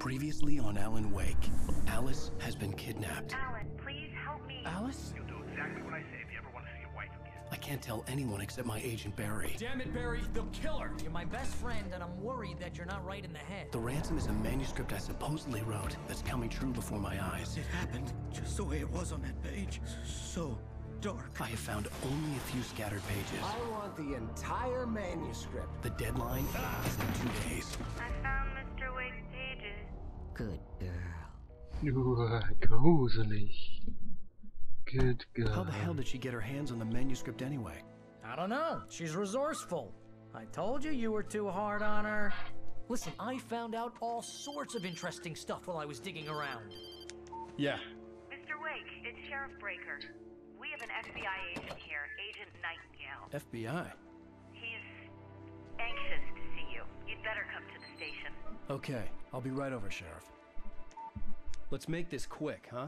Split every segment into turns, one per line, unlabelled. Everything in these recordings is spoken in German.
Previously on Alan Wake, Alice has been kidnapped.
Alan, please help me.
Alice?
You'll do exactly what I say if you ever want to see your wife again.
I can't tell anyone except my agent Barry.
Damn it, Barry, they'll kill her. You're my best friend, and I'm worried that you're not right in the head.
The ransom is a manuscript I supposedly wrote that's coming true before my eyes.
It happened just the way it was on that page. So dark.
I have found only a few scattered pages.
I want the entire manuscript.
The deadline is in 2 days.
I found Mr. Wake's pages.
Good girl.
Gruselig. Good girl.
How the hell did she get her hands on the manuscript anyway?
I don't know. She's resourceful. I told you were too hard on her. Listen, I found out all sorts of interesting stuff while I was digging around.
Yeah.
Mr. Wake, it's Sheriff Breaker. We have an FBI agent here, Agent Nightingale.
FBI?
He's anxious to see you. You'd better come to the station.
Okay, I'll be right over, Sheriff. Let's make this quick, huh?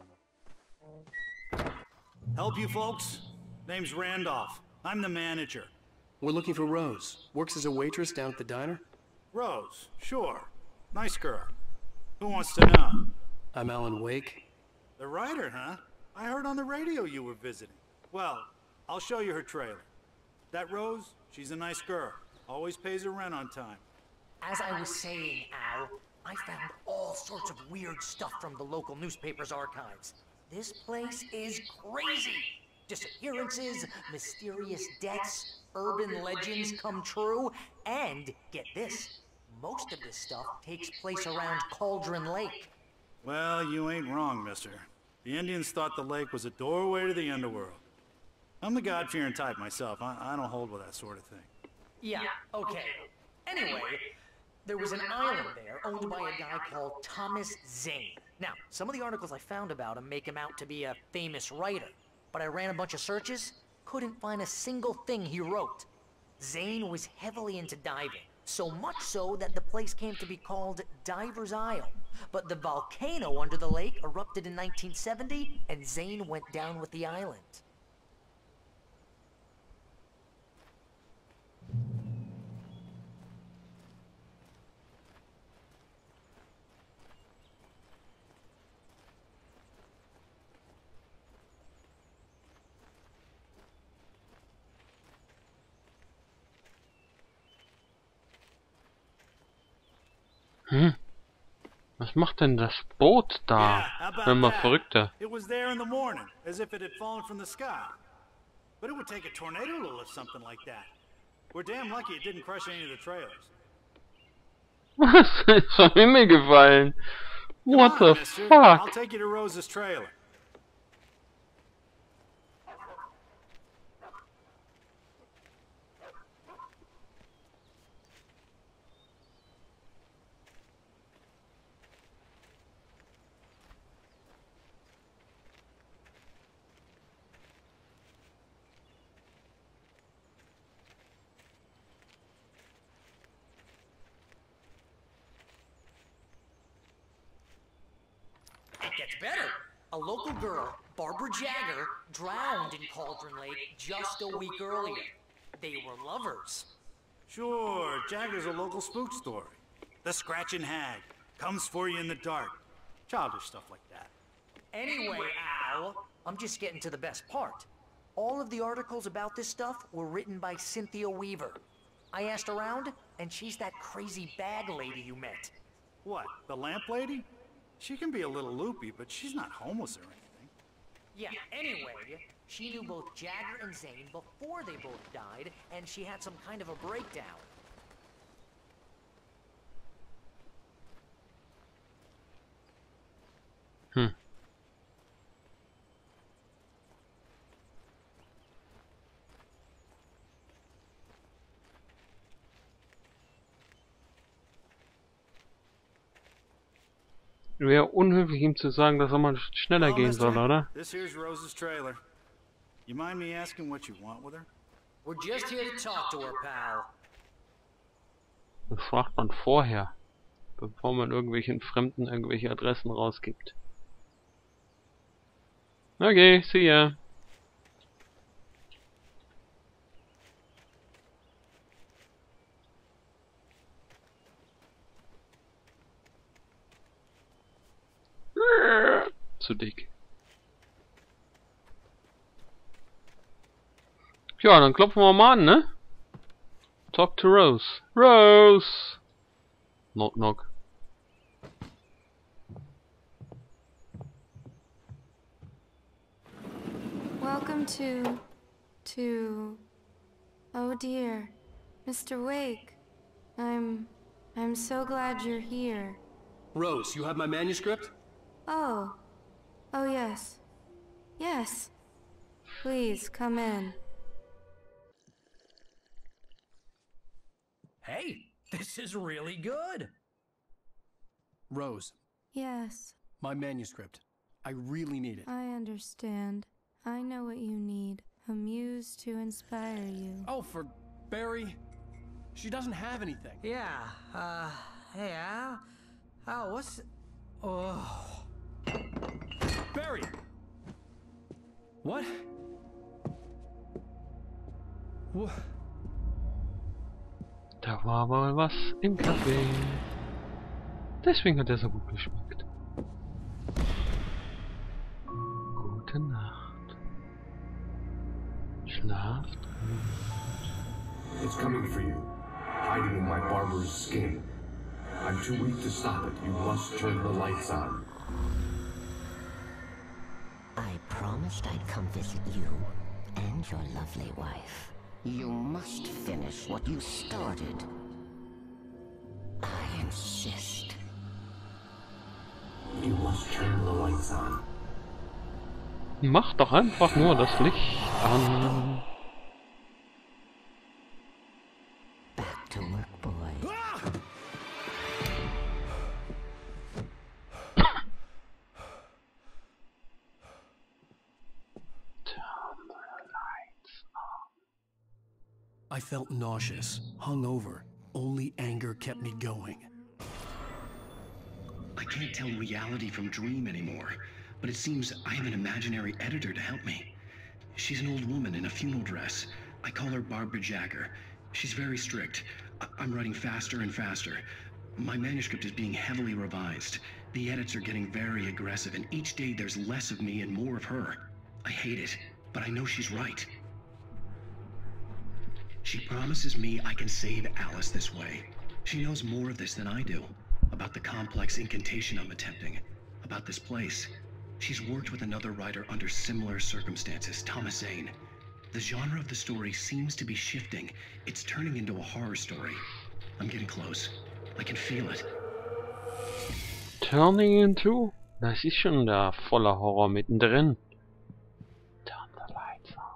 Help you folks? Name's Randolph. I'm the manager.
We're looking for Rose. Works as a waitress down at the diner.
Rose, sure. Nice girl. Who wants to know?
I'm Alan Wake.
The writer, huh? I heard on the radio you were visiting. Well, I'll show you her trailer. That Rose, she's a nice girl. Always pays her rent on time.
As I was saying, Al, I found all sorts of weird stuff from the local newspaper's archives. This place is crazy. Disappearances, mysterious deaths, urban legends come true, and get this, most of this stuff takes place around Cauldron Lake.
Well, you ain't wrong, mister. The Indians thought the lake was a doorway to the underworld. I'm the God-fearing type myself. I don't hold with that sort of thing.
Yeah, okay. Anyway, there was an island there owned by a guy called Thomas Zane. Now, some of the articles I found about him make him out to be a famous writer, but I ran a bunch of searches, couldn't find a single thing he wrote. Zane was heavily into diving, so much so that the place came to be called Diver's Isle. But the volcano under the lake erupted in 1970, and Zane went down with the island.
Was macht denn das Boot da?
Yeah, how about
Immer
that?
verrückter.
It was there in the morning, as if it had fallen from the sky. But it would take a tornado to lift something like that. We're damn lucky it didn't crush any of the trailers.
Was ist vom Himmel gefallen?
Come
What
on,
the
mister.
fuck?
I'll take you to Rose's trailer.
It gets better. A local girl, Barbara Jagger, drowned in Cauldron Lake just a week earlier. They were lovers.
Sure, Jagger's a local spook story. The Scratching Hag comes for you in the dark. Childish stuff like that.
Anyway, Al, I'm just getting to the best part. All of the articles about this stuff were written by Cynthia Weaver. I asked around, and she's that crazy bag lady you met.
What, the lamp lady? She can be a little loopy, but she's not homeless or anything.
Yeah, anyway, she knew both Jagger and Zane before they both died, and she had some kind of a breakdown.
Wäre unhöflich, ihm zu sagen, dass er mal schneller
Well,
gehen
mister,
soll, oder?
This here's Rose's trailer. You mind me asking what you want with her?
We're just here to talk to her, pal.
Das fragt man vorher, bevor man irgendwelchen Fremden irgendwelche Adressen rausgibt. Okay, see ya. zu dick. Ja, dann klopfen wir mal an, ne? Talk to Rose. Rose! Knock, knock.
Welcome to... Oh dear, Mr. Wake. I'm so glad you're here.
Rose, you have my manuscript?
Oh. Oh yes. Yes. Please, come in.
Hey, this is really good. Rose,
Yes,
my manuscript. I really need it.
I understand. I know what you need. A muse to inspire you.
Oh, for Barry? She doesn't have anything.
Yeah, hey, Al? Oh, what's... Oh...
Barry! What? What?
Da war wohl was im Kaffee. Deswegen hat er so gut geschmeckt. Gute Nacht. Schlaft gut.
It's coming for you, hiding in my barber's skin. I'm too weak to stop it. You must turn the lights on.
I promised I'd come visit you and your lovely wife. You must finish what you started. I insist.
You must turn the lights on.
Mach doch einfach nur das Licht an.
Back to work, boy.
I felt nauseous, hungover. Only anger kept me going.
I can't tell reality from dream anymore, but it seems I have an imaginary editor to help me. She's an old woman in a funeral dress. I call her Barbara Jagger. She's very strict. I'm writing faster and faster. My manuscript is being heavily revised. The edits are getting very aggressive, and each day there's less of me and more of her. I hate it, but I know she's right. She promises me I can save Alice this way. She knows more of this than I do. About the complex incantation I'm attempting. About this place. She's worked with another writer under similar circumstances, Thomas Zane. The genre of the story seems to be shifting. It's turning into a horror story. I'm getting close. I can feel it.
Turning into? Das ist schon da voller Horror mittendrin. Turn the lights on.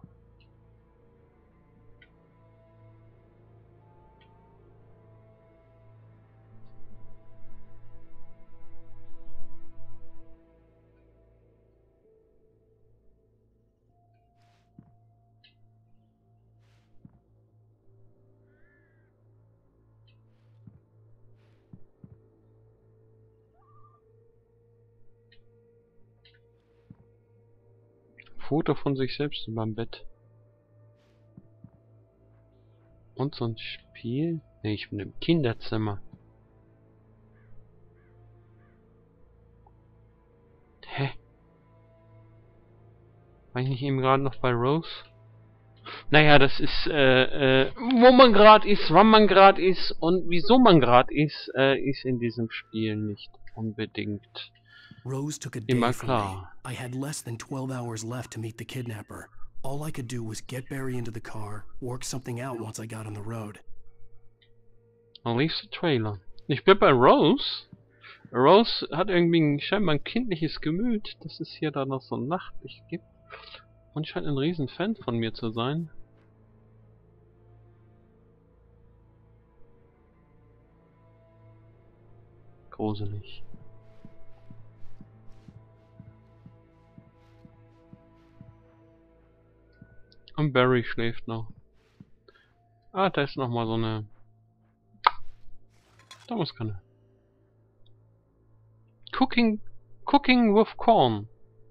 Foto von sich selbst beim Bett. Und so ein Spiel? Ne, ich bin im Kinderzimmer. Hä? War ich nicht eben gerade noch bei Rose? Naja, das ist, wo man gerade ist, wann man gerade ist und wieso man gerade ist in diesem Spiel nicht unbedingt
Rose took a day
immer
from me.
klar.
I had less than 12 hours left to meet the kidnapper. All I could do was get Barry into the car, work something out once I got on the road.
Release the Trailer. Ich bin bei Rose. Rose hat irgendwie scheinbar ein kindliches Gemüt, dass es hier da noch so nachtlich gibt. Und scheint ein riesen Fan von mir zu sein. Gruselig. Und Barry schläft noch. Ah, da ist noch mal so eine... Da muss keine... Cooking with corn.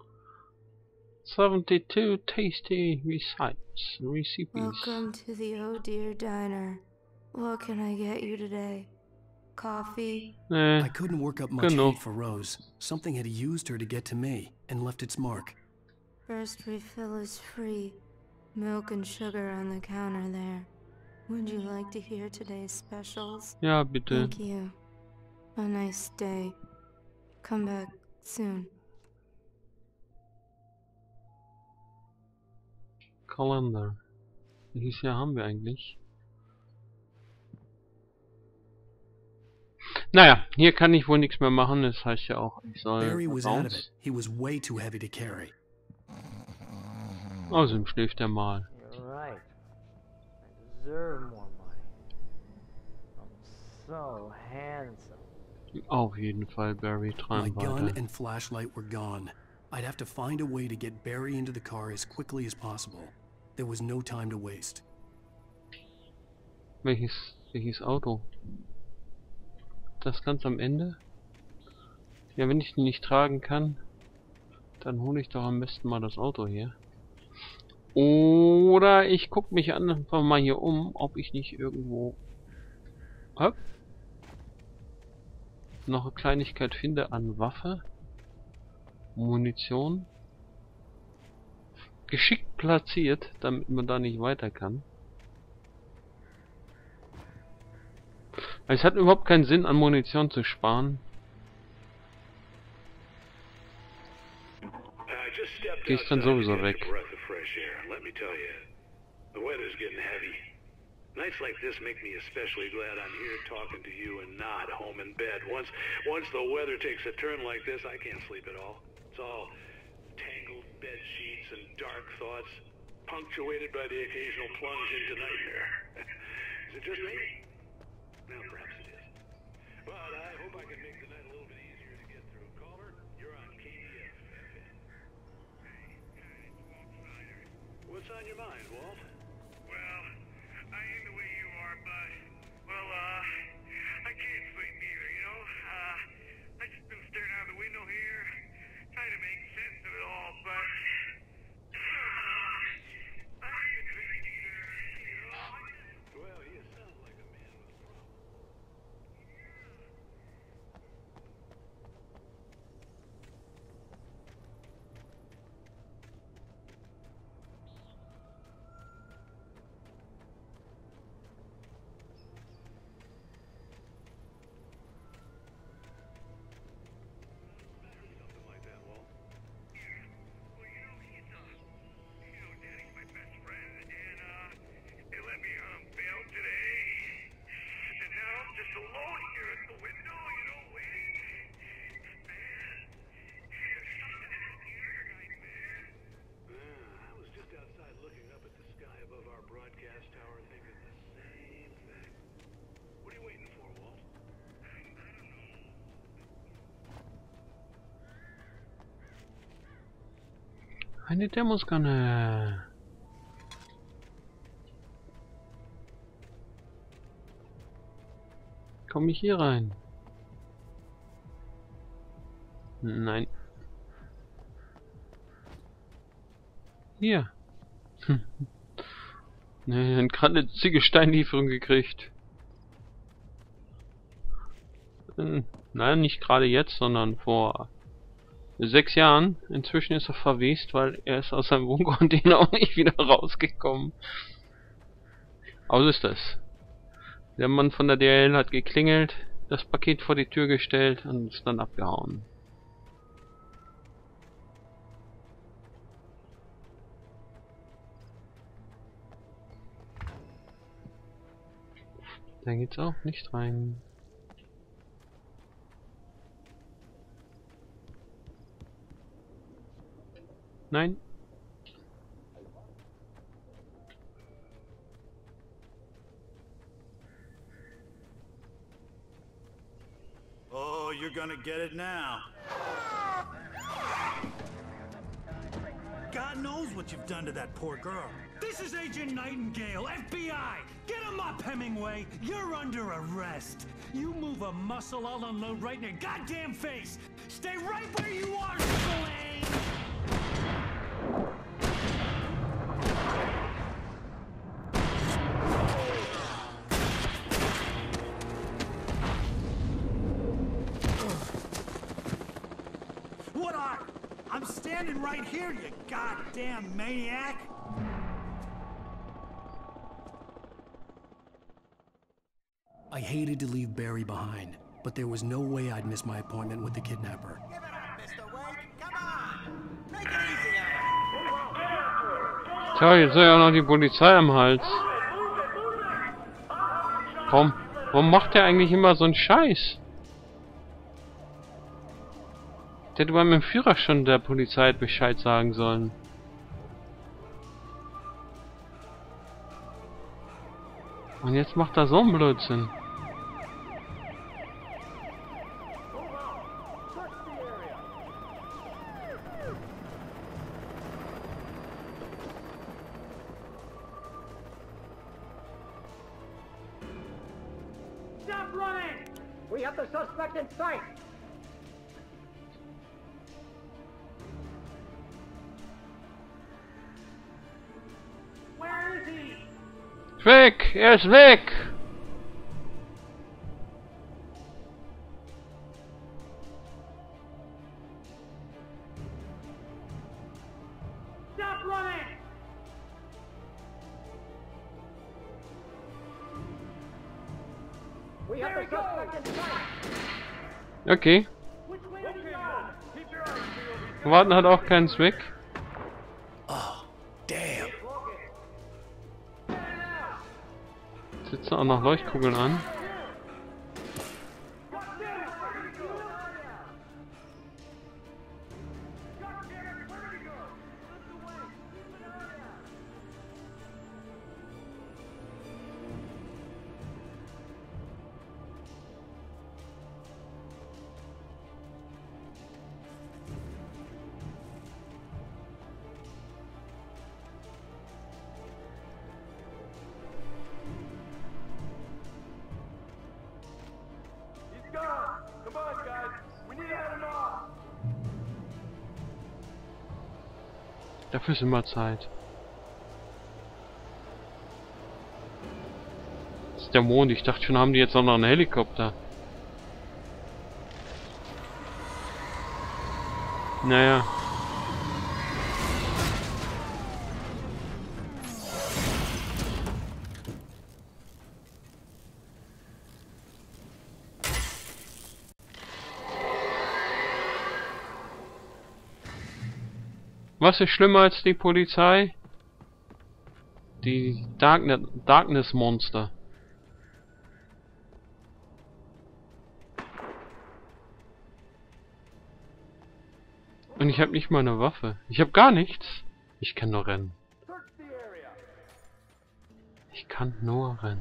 72 tasty recipes.
Welcome to the Oh Dear Diner. What can I get you today? Coffee?
I couldn't work up much
genug.
hate for Rose. Something had used her to get to me and left its mark.
First refill is free. Milk and sugar on the counter there. Would you like to hear today's specials?
Ja, bitte.
Thank you. A nice day. Come back soon.
Kalender. Welches Jahr haben wir eigentlich? Naja, hier kann ich wohl nichts mehr machen. Das heißt ja auch, ich soll
Barry was out of
raus.
it. He was way too heavy to carry.
Außerdem schläft er mal.
You're right. I deserve more money. I'm so handsome.
Auf jeden Fall, Barry,
My
treiben
gun
weiter.
and flashlight were gone. I'd have to find a way to get Barry into the car as quickly as possible. There was no time to waste.
Welches Auto? Das ganz am Ende? Ja, wenn ich ihn nicht tragen kann, dann hole ich doch am besten mal das Auto hier. Oder ich gucke mich einfach mal hier um, ob ich nicht irgendwo noch eine Kleinigkeit finde an Waffe, Munition. Geschickt platziert, damit man da nicht weiter kann. Es hat überhaupt keinen Sinn, an Munition zu sparen. Die ist dann sowieso weg.
Nights like this make me especially glad I'm here talking to you and not home in bed. Once the weather takes a turn like this, I can't sleep at all. It's all tangled bed sheets and dark thoughts, punctuated by the occasional plunge into nightmare. Is it just me? Well, perhaps it is. But I hope I can make the night a little bit easier to get through. Caller, you're on KDF. What's on your mind, Walt?
Well, I ain't the way you are, but, well, I can't sleep either, you know? I just been staring out the window here, trying to make sense of it all, but I ain't been sleeping either, you know?
Well, you sound like a man with problems. Something like that, Walt.
Well, you know, Daddy's my best friend, and, they let me bail today. And now I'm just alone here at the window, you know, waiting. Man, there's something in the air tonight, man.
I was just outside looking up at the sky above our broadcast tower thinking the same thing. What are you waiting for, Walt?
Eine Thermoskanne. Komme ich hier rein? Nein. Hier. Ne, gerade eine zige Steinlieferung gekriegt. Nein, nicht gerade jetzt, sondern vor 6 Jahren. Inzwischen ist er verwest, weil er ist aus seinem Wohncontainer auch nicht wieder rausgekommen. Aber so ist das. Der Mann von der DHL hat geklingelt, das Paket vor die Tür gestellt und ist dann abgehauen. Da geht's auch nicht rein. Nein.
Oh, you're gonna get it now. God knows what you've done to that poor girl.
This is Agent Nightingale, FBI! Get him up, Hemingway! You're under arrest! You move a muscle, I'll unload right in your goddamn face! Stay right where you are, Spillane! I'm standing right here, you goddamn maniac!
I hated to leave Barry behind, but there was no way I'd miss my appointment with the kidnapper.
Give it up, Mr. Wake. Come on. Make it easy on him.
Tja, jetzt ist ja noch die Polizei am Hals. Warum macht der eigentlich immer so einen Scheiß? Der hätte beim Entführer schon der Polizei Bescheid sagen sollen. Und jetzt macht er so einen Blödsinn.
Stop running! We have the suspect in sight! Where is he?
Weg! Er ist weg!
Stop running! We have the suspect in sight!
Okay.
Which way did he go? Keep your eyes peeled.
Warten hat auch keinen Zweck.
Oh, damn.
Sitzen auch noch Leuchtkugeln an.
Come on, guys. We need to head him off.
Dafür ist immer Zeit. Das ist der Mond. Ich dachte schon, haben die jetzt auch noch einen Helikopter. Naja. Was ist schlimmer als die Polizei? Die Darkness Monster. Und ich habe nicht mal eine Waffe. Ich habe gar nichts. Ich kann nur rennen. Ich kann nur rennen.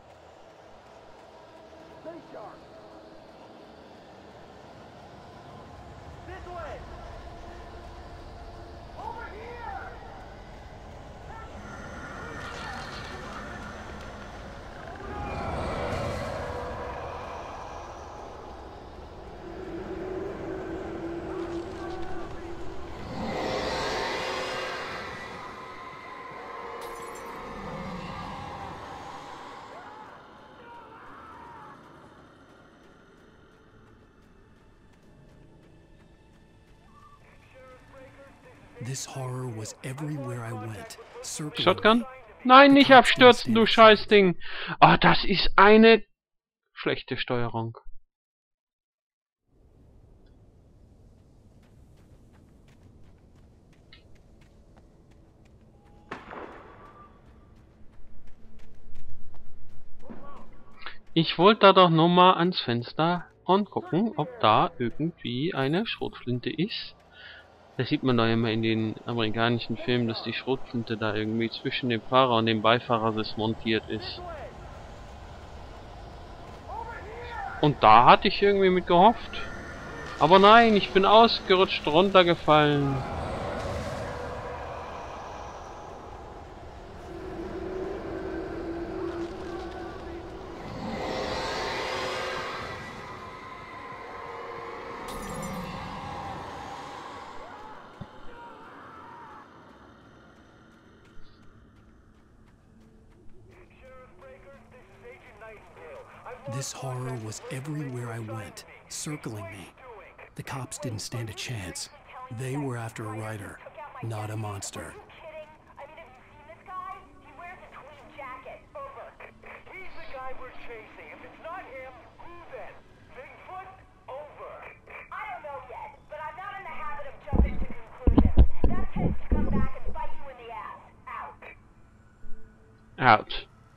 This horror was everywhere I went. Circling
Shotgun? Nein, nicht abstürzen, du Scheißding! Ah, das ist eine schlechte Steuerung. Ich wollte da doch nur mal ans Fenster und gucken, ob da irgendwie eine Schrotflinte ist. Das sieht man doch immer in den amerikanischen Filmen, dass die Schrotflinte da irgendwie zwischen dem Fahrer und dem Beifahrersitz montiert ist. Und da hatte ich irgendwie mit gehofft. Aber nein, ich bin ausgerutscht, runtergefallen.
This horror was everywhere I went, circling me. The cops didn't stand a chance. They were after a writer, not a monster.
Kidding? I mean, have you seen this guy? He wears a tweed jacket. Over.
He's the guy we're chasing. If it's not him, who then? Bigfoot? Over.
I don't know yet, but I'm not in the habit of jumping to conclusions. That tends to come back and bite you in the ass. Out.
Out.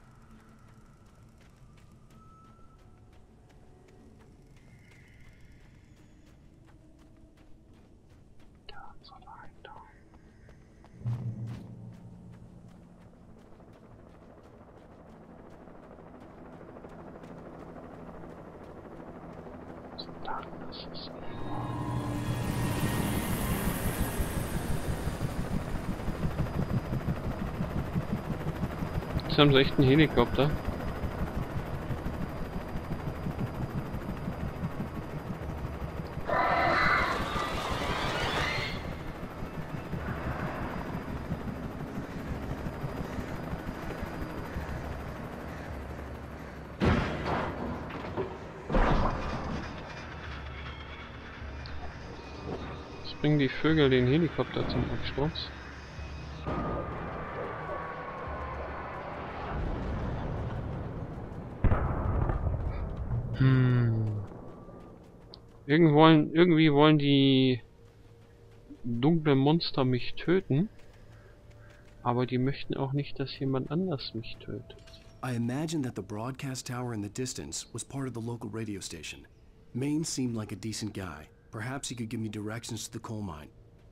Jetzt haben sie echt einen Helikopter. Jetzt bringen die Vögel den Helikopter zum Absturz. Irgendwie wollen die dunklen Monster mich töten, aber die möchten auch nicht, dass jemand anders mich tötet.
I imagined that the broadcast tower in the distance was part of the local radio station. Maine seemed like a decent guy. Perhaps he could give me directions to the coal mine.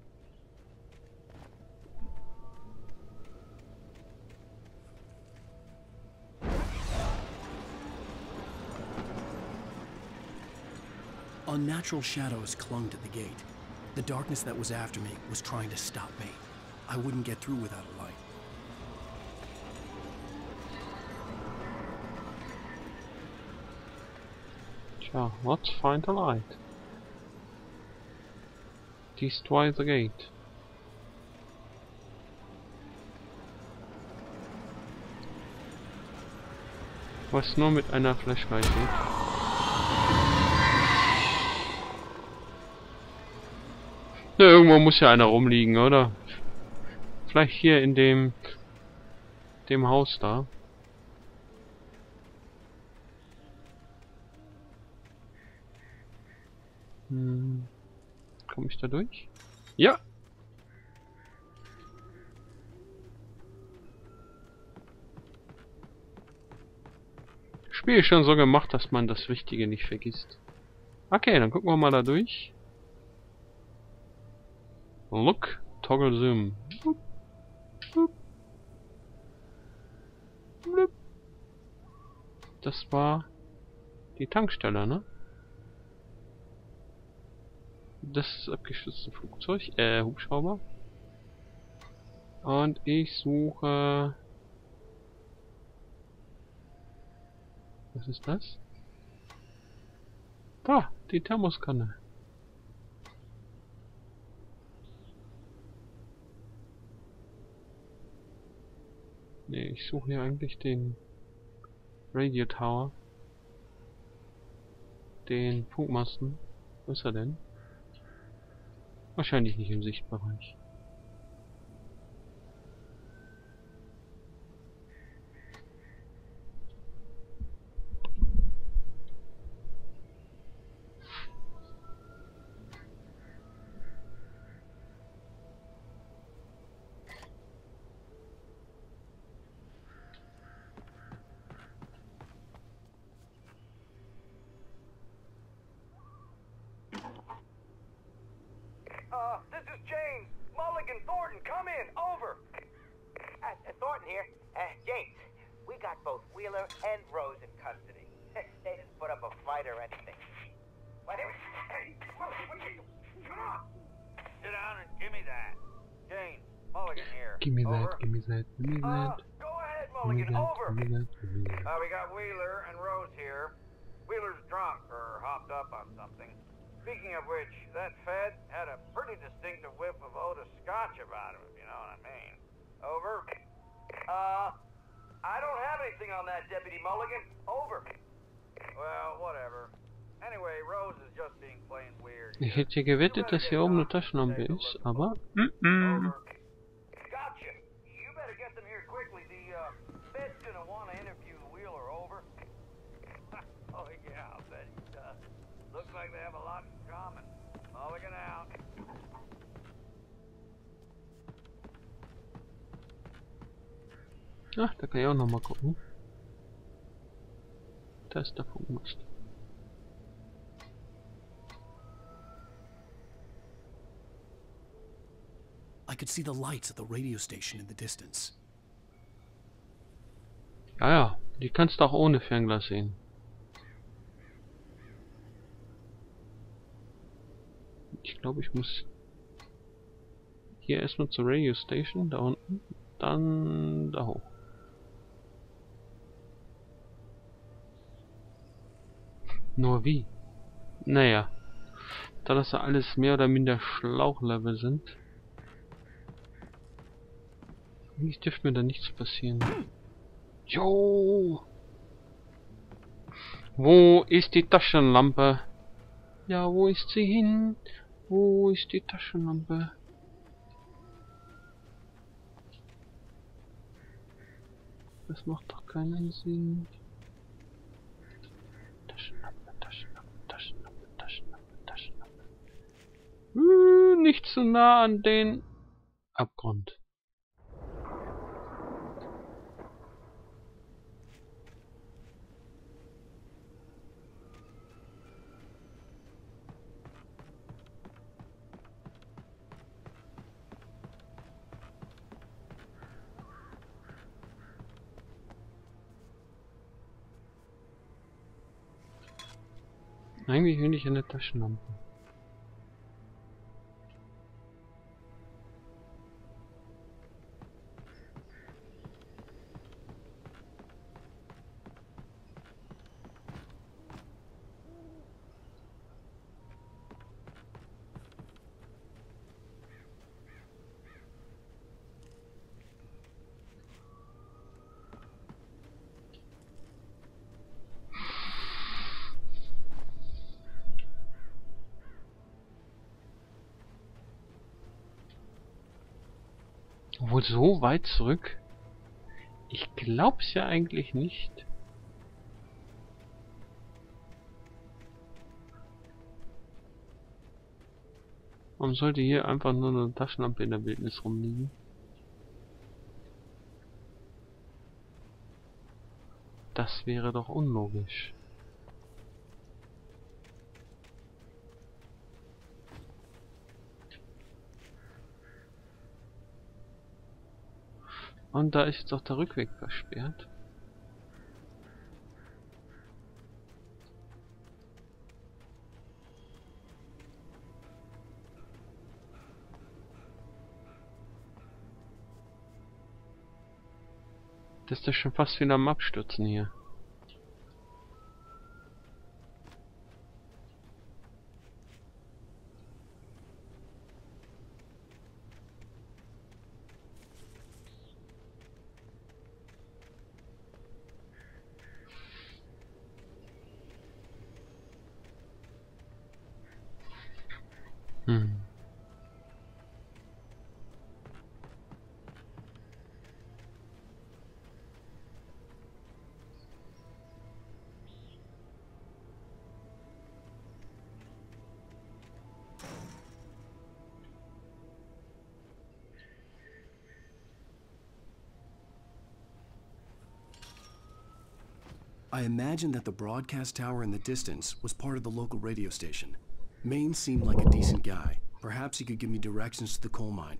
Unnatural shadows clung to the gate. The darkness that was after me was trying to stop me. I wouldn't get through without a light.
Tja, let's find a light. Destroy the gate. Was nur mit einer Flashlight geht. Na, irgendwo muss ja einer rumliegen, oder? Vielleicht hier in dem Haus da. Komme ich da durch? Ja! Das Spiel ist schon so gemacht, dass man das Wichtige nicht vergisst. Okay, dann gucken wir mal da durch. Look, toggle zoom. Boop, boop, boop. Das war die Tankstelle, ne? Das ist das abgestürzte Flugzeug, Hubschrauber. Und ich suche... Was ist das? Da, die Thermoskanne. Nee, ich suche hier eigentlich den Radio Tower. Den Funkmasten. Wo ist er denn? Wahrscheinlich nicht im Sichtbereich.
This is James. Mulligan, Thornton, come in. Over.
Thornton here. James, we got both Wheeler and Rose in custody. They didn't put up a fight or anything. What? Hey, Mulligan, what you do? Come on.
Sit down and give me that. James, Mulligan here.
Give me that,
over.
give me that, give me that.
Go ahead,
Give me
Mulligan.
that,
Over.
give me that, give me that.
We got Wheeler and Rose here. Wheeler's drunk or hopped up on something. Speaking of which, that Fed had a pretty distinctive whiff of Otis Scotch about him, if you know what I mean. Over. I don't have anything on that, Deputy Mulligan. Over. Well, whatever. Anyway, Rose is just being plain weird.
Ich hätte gewettet, dass hier oben eine Taschenlampe ist, aber...
Gotcha. You better get them here quickly. The Fed's gonna want to interview Wheeler, over. Oh yeah, I bet he does. Looks like they have a lot in common. Mulligan out.
Ach, da kann ich auch noch mal gucken. Da ist der Funkmast.
I could see the lights at the radio station in the distance.
Ja, ja, die kannst du auch ohne Fernglas sehen. Ich glaube, ich muss hier erstmal zur Radio Station, da unten, dann da hoch. Nur wie? Naja, da das ja alles mehr oder minder Schlauchlevel sind, eigentlich dürfte mir da nichts passieren. Jo! Wo ist die Taschenlampe? Ja, wo ist sie hin? Wo ist die Taschenlampe? Das macht doch keinen Sinn. Taschenlampe, Taschenlampe, Taschenlampe, Taschenlampe, Taschenlampe. Nicht zu nah an den Abgrund. Eigentlich will ich eine Taschenlampe. Obwohl so weit zurück? Ich glaub's ja eigentlich nicht. Warum sollte hier einfach nur eine Taschenlampe in der Wildnis rumliegen? Das wäre doch unlogisch. Und da ist jetzt auch der Rückweg versperrt. Das ist ja schon fast wieder am Abstürzen hier.
I imagined that the broadcast tower in the distance was part of the local radio station. Maine seemed like a decent guy. Perhaps he could give me directions to the coal mine.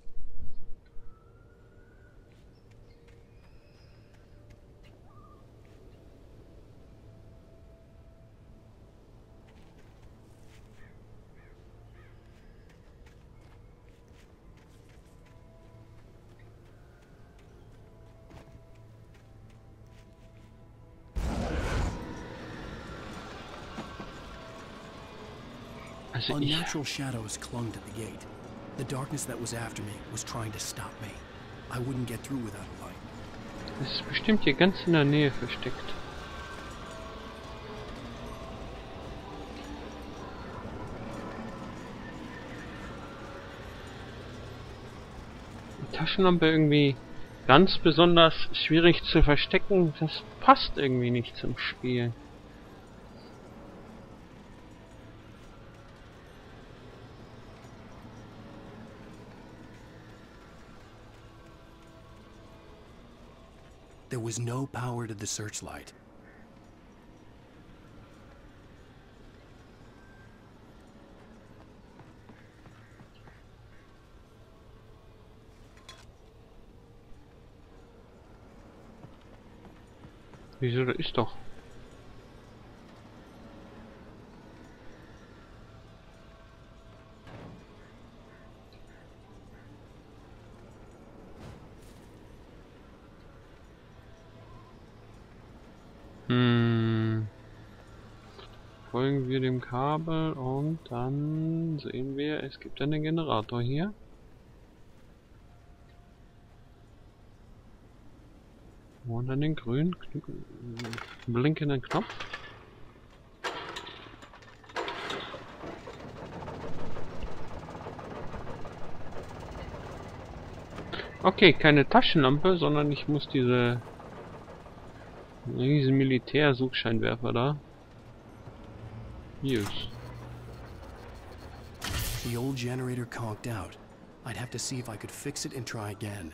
Unnatural shadows clung to the gate. The darkness that was after me was trying to stop me. I wouldn't get through without light.
Das ist bestimmt hier ganz in der Nähe versteckt. Taschenlampe irgendwie ganz besonders schwierig zu verstecken. Das passt irgendwie nicht zum Spiel.
There was no power to the searchlight.
Wieso, da ist doch. Folgen wir dem Kabel und dann sehen wir, es gibt einen Generator hier. Und dann den grünen blinkenden Knopf. Okay, keine Taschenlampe, sondern ich muss diese riesen Militärsuchscheinwerfer da. Use.
The old generator conked out. I'd have to see if I could fix it and try again.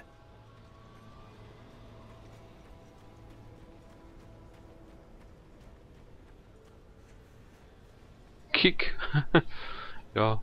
Kick. Ja.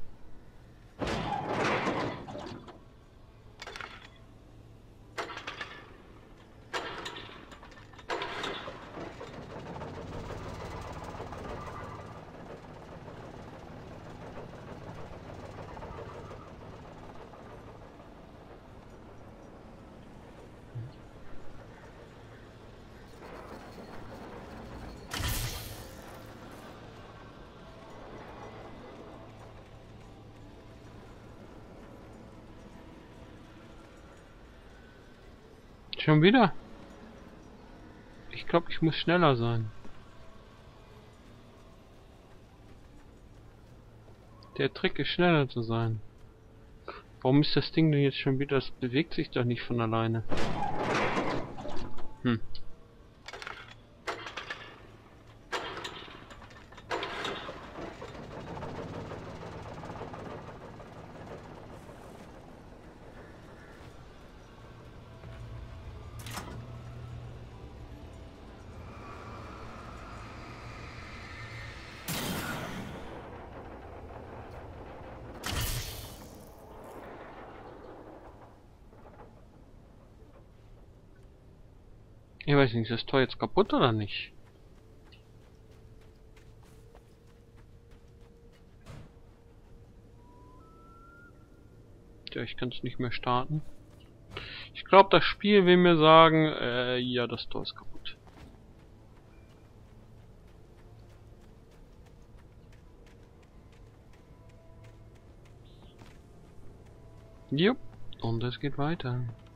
Schon wieder? Ich glaube, ich muss schneller sein. Der Trick ist schneller zu sein. Warum ist das Ding denn jetzt schon wieder? Das bewegt sich doch nicht von alleine. Hm. Ich weiß nicht, ist das Tor jetzt kaputt oder nicht? Tja, ich kann es nicht mehr starten. Ich glaube, das Spiel will mir sagen, ja, das Tor ist kaputt. Jupp, und es geht weiter.